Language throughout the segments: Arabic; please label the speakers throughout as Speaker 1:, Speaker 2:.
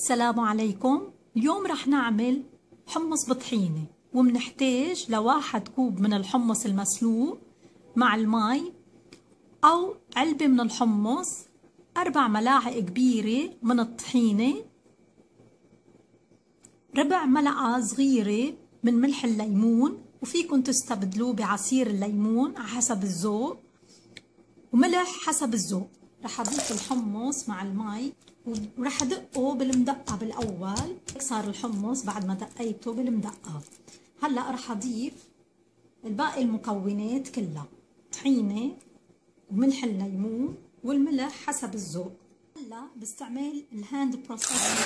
Speaker 1: السلام عليكم. اليوم رح نعمل حمص بطحينة، ومنحتاج ل1 كوب من الحمص المسلوق مع المي، أو علبة من الحمص، 4 ملاعق كبيرة من الطحينة، ربع ملعقة صغيرة من ملح الليمون، وفيكن تستبدلوه بعصير الليمون على حسب الذوق، وملح حسب الذوق. رح اضيف الحمص مع المي ورح ادقه بالمدقة بالاول. صار الحمص بعد ما دقيته بالمدقة. هلا رح اضيف الباقي المكونات كلها، طحينة وملح الليمون والملح حسب الذوق. هلا باستعمال الهاند بروسيسور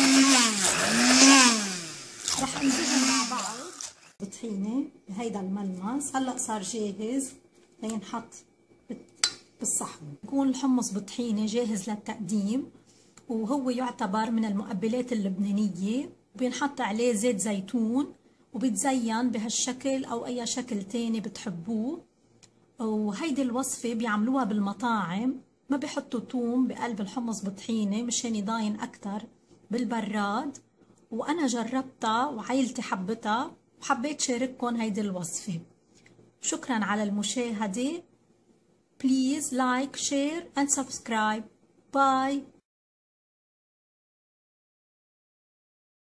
Speaker 1: رح انزلهم مع بعض بطحينة بهيدا الملمس. هلا صار جاهز لينحط بالصحن. يكون الحمص بطحينة جاهز للتقديم، وهو يعتبر من المقبلات اللبنانية، وبينحط عليه زيت زيتون، وبيتزين بهالشكل أو أي شكل تاني بتحبوه. وهيدي الوصفة بيعملوها بالمطاعم، ما بيحطوا توم بقلب الحمص بطحينة مشان يضاين أكتر بالبراد. وأنا جربتها وعيلتي حبتها وحبيت شارككم هيدي الوصفة. شكرا على المشاهدة. Please like, share and subscribe. Bye.